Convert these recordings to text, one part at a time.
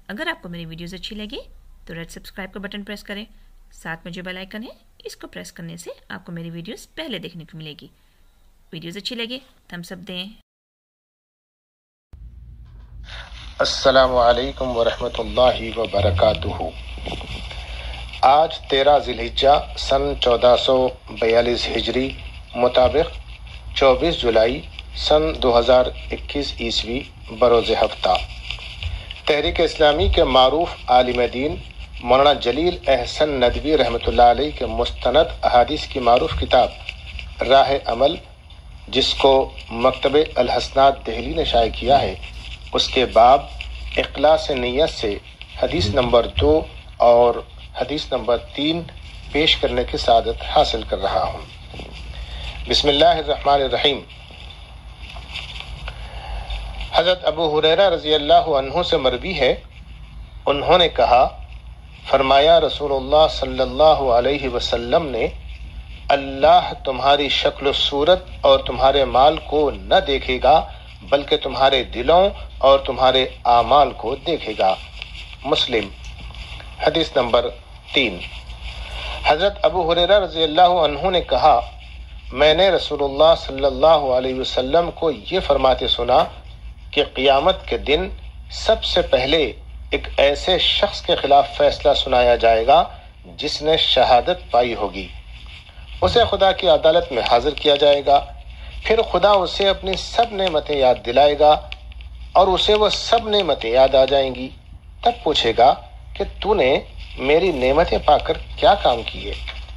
اگر آپ کو میری ویڈیوز اچھی لگی تو ریڈ سبسکرائب کا بٹن پریس کریں، ساتھ میں جو بیل آئیکن ہے اس کو پریس کرنے سے آپ کو میری ویڈیوز پہلے دیکھنے کو ملے گی۔ ویڈیوز اچھی لگے تھمس اپ دیں۔ السلام علیکم ورحمۃ اللہ وبرکاتہ۔ آج 13 ذی الحجہ سن 1442 ہجری مطابق 24 جولائی سن 2021 عیسوی بروز ہفتہ، تحریک اسلامی کے معروف عالم دین مولانا جلیل احسن ندوی رحمۃ اللہ علیہ کے مستند احادیث کی معروف کتاب راہ عمل، جس کو مکتبہ الحسنات دہلی نے شائع کیا ہے، اس کے باب اخلاص نیت سے حدیث نمبر 2 اور حدیث نمبر 3 پیش کرنے کی سعادت حاصل کر رہا ہوں۔ بسم اللہ الرحمن الرحیم۔ حضرت ابو ہریرہ رضی اللہ عنہ سے مروی ہے، انہوں نے کہا، فرمایا رسول اللہ صلی اللہ علیہ وسلم نے، اللہ تمہاری شکل و صورت اور تمہارے مال کو نہ دیکھے گا بلکہ تمہارے دلوں اور تمہارے اعمال کو دیکھے گا۔ مسلم۔ حدیث نمبر 3۔ حضرت ابو ہریرہ رضی اللہ عنہ نے کہا، میں نے رسول اللہ صلی اللہ علیہ وسلم کو یہ فرماتے سنا کہ قیامت کے دن سب سے پہلے ایک ایسے شخص کے خلاف فیصلہ سنایا جائے گا جس نے شہادت پائی ہوگی۔ اسے خدا کی عدالت میں حاضر کیا جائے گا، پھر خدا اسے اپنی سب نعمتیں یاد دلائے گا اور اسے وہ سب نعمتیں یاد آ جائیں گی۔ تب پوچھے گا کہ تو نے میری نعمتیں پا کر کیا کام کیے؟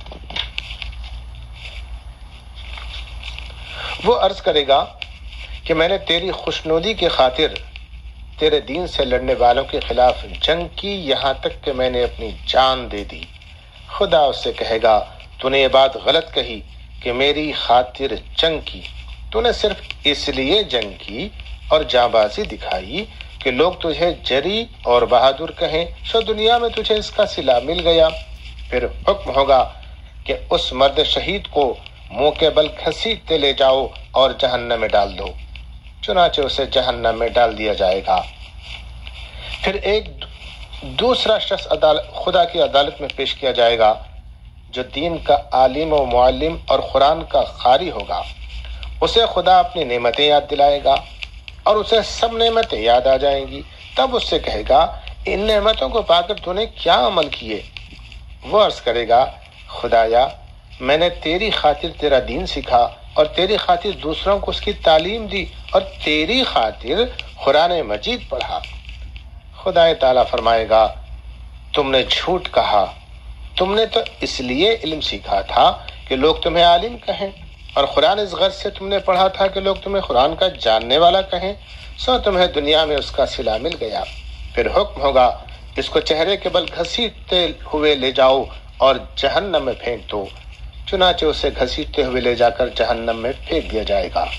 وہ عرض کرے گا کہ میں نے تیری خوشنودی کی خاطر تیرے دین سے لڑنے والوں کے خلاف جنگ کی، یہاں تک کہ میں نے اپنی جان دے دی۔ خدا اس سے کہے گا، تو نے یہ بات غلط کہی کہ میری خاطر جنگ کی، تو نے صرف اس لیے جنگ کی اور جانبازی دکھائی کہ لوگ تجھے جری اور بہادر کہیں، سو دنیا میں تجھے اس کا صلہ مل گیا۔ پھر حکم ہوگا کہ اس مرد شہید کو منہ کے بل گھسیٹتے لے جاؤ اور جہنم میں ڈال دو، چنانچہ اسے جہنم میں ڈال دیا جائے گا۔ پھر ایک دوسرا شخص خدا کی عدالت میں پیش کیا جائے گا جو دین کا عالم و معلم اور قرآن کا قاری ہوگا۔ اسے خدا اپنی نعمتیں یاد دلائے گا اور اسے سب نعمتیں یاد آ جائیں گی۔ تب اس سے کہے گا، ان نعمتوں کو پا کر تو نے کیا عمل کیے؟ وہ عرض کرے گا، خدایا میں نے تیری خاطر تیرا دین سیکھا اور تیری خاطر دوسروں کو اس کی تعلیم دی اور تیری خاطر قرآن مجید پڑھا۔ خدا تعالیٰ فرمائے گا، تم نے جھوٹ کہا، تم نے تو اس لیے علم سیکھا تھا کہ لوگ تمہیں عالم کہیں، اور قرآن اس غرض سے تم نے پڑھا تھا کہ لوگ تمہیں قرآن کا جاننے والا کہیں، سو تمہیں دنیا میں اس کا صلہ مل گیا۔ پھر حکم ہوگا، اس کو چہرے کے بل گھسیٹتے ہوئے لے جاؤ اور جہنم میں پھینک دو، چنانچہ اسے گھسیٹتے ہوئے لے جا کر جہنم میں پھینک دیا جائے گا۔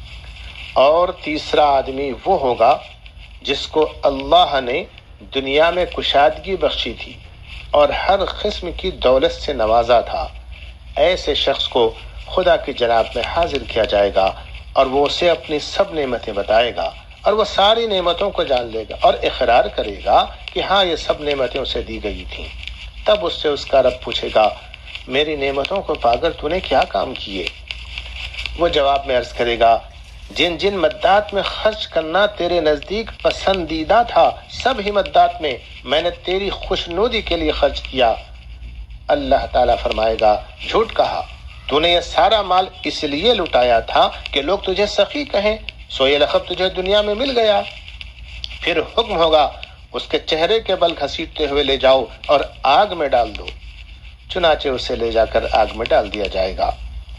اور تیسرا آدمی وہ ہوگا جس کو اللہ نے دنیا میں کشادگی بخشی تھی اور ہر قسم کی دولت سے نوازا تھا۔ ایسے شخص کو خدا کی جناب میں حاضر کیا جائے گا اور وہ اسے اپنی سب نعمتیں بتائے گا اور وہ ساری نعمتوں کو جان لے گا اور اقرار کرے گا کہ ہاں یہ سب نعمتیں اسے دی گئی تھیں۔ تب اس سے اس کا رب پوچھے گا، میری نعمتوں کو پا کر تو نے کیا کام کیے؟ وہ جواب میں عرض کرے گا، جن جن مدات میں خرچ کرنا تیرے نزدیک پسندیدہ تھا، سب ہی مدات میں میں نے تیری خوشنودی کے لیے خرچ کیا۔ اللہ تعالیٰ فرمائے گا، جھوٹ کہا، تو نے یہ سارا مال اس لیے لٹایا تھا کہ لوگ تجھے سخی کہیں، سو یہ لقب تجھے دنیا میں مل گیا۔ پھر حکم ہوگا، اس کے چہرے کے بل گھسیٹتے ہوئے لے جاؤ اور آگ میں ڈال دو، چنانچہ اسے لے جا کر آگ میں ڈال دیا جائے گا۔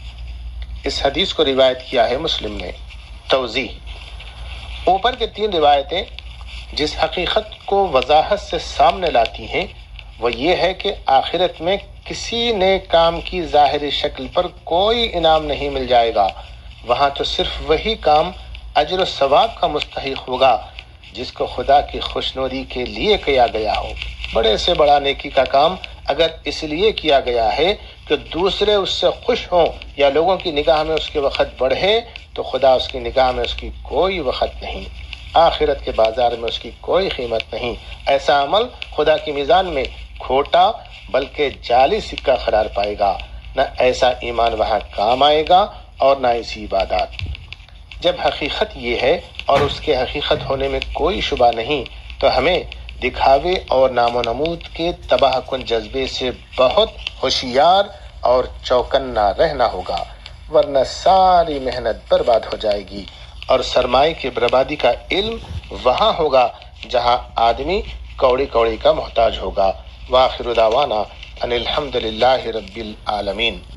اس حدیث کو روایت کیا ہے مسلم نے۔ توضیح: اوپر کے 3 روایتیں جس حقیقت کو وضاحت سے سامنے لاتی ہیں وہ یہ ہے کہ آخرت میں کسی نیک کام کی ظاہری شکل پر کوئی انعام نہیں مل جائے گا، وہاں تو صرف وہی کام اجر و ثواب کا مستحق ہوگا جس کو خدا کی خوشنودی کے لیے کیا گیا ہو۔ بڑے سے بڑا نیکی کا کام اگر اس لیے کیا گیا ہے کہ دوسرے اس سے خوش ہوں یا لوگوں کی نگاہ میں اس کے وقت بڑھے، تو خدا اس کی نگاہ میں اس کی کوئی وقت نہیں۔ آخرت کے بازار میں اس کی کوئی قیمت نہیں۔ ایسا عمل خدا کی میزان میں کھوٹا بلکہ جعلی سکہ قرار پائے گا۔ نہ ایسا ایمان وہاں کام آئے گا اور نہ ایسی عبادات۔ جب حقیقت یہ ہے اور اس کے حقیقت ہونے میں کوئی شبہ نہیں تو ہمیں دکھاوے اور نام و نمود کے تباہ کن جذبے سے بہت ہوشیار اور چوکنا رہنا ہوگا، ورنہ ساری محنت برباد ہو جائے گی اور سرمایہ کی بربادی کا علم وہاں ہوگا جہاں آدمی کوڑی کوڑی کا محتاج ہوگا۔ وآخر دعوانا ان الحمد للہ رب العالمین۔